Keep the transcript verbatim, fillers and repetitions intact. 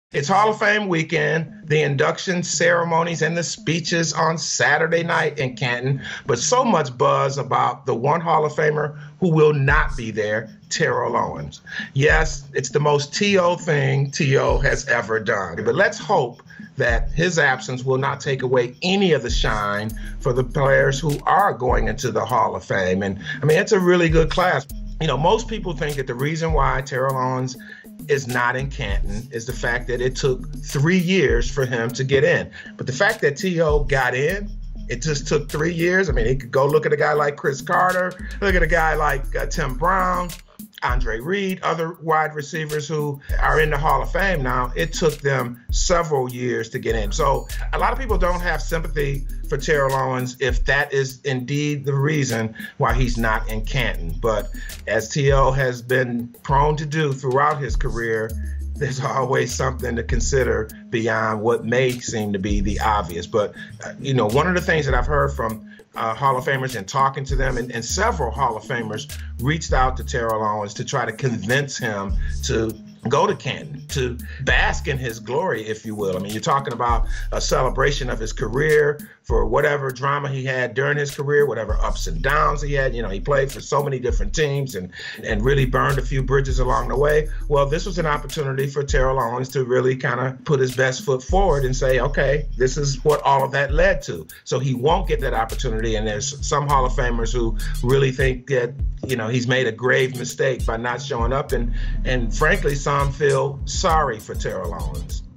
It's Hall of Fame weekend, the induction ceremonies and the speeches on Saturday night in Canton, but so much buzz about the one Hall of Famer who will not be there, Terrell Owens. Yes, it's the most T O thing T O has ever done, but let's hope that his absence will not take away any of the shine for the players who are going into the Hall of Fame. And I mean, it's a really good class. You know, most people think that the reason why Terrell Owens is not in Canton is the fact that it took three years for him to get in. But the fact that T O got in, it just took three years. I mean, he could go look at a guy like Chris Carter, look at a guy like uh, Tim Brown, Andre Reed, other wide receivers who are in the Hall of Fame now. It took them several years to get in. So a lot of people don't have sympathy for Terrell Owens if that is indeed the reason why he's not in Canton. But as T O has been prone to do throughout his career, there's always something to consider beyond what may seem to be the obvious. But, uh, you know, one of the things that I've heard from uh, Hall of Famers and talking to them, and, and several Hall of Famers reached out to Terrell Owens to try to convince him to go to Canton, to bask in his glory, if you will. I mean, you're talking about a celebration of his career for whatever drama he had during his career, whatever ups and downs he had. You know, he played for so many different teams and, and really burned a few bridges along the way. Well, this was an opportunity for Terrell Owens to really kind of put his best foot forward and say, okay, this is what all of that led to. So he won't get that opportunity. And there's some Hall of Famers who really think that, you know, he's made a grave mistake by not showing up. And, and frankly, some feel sorry for Terrell Owens.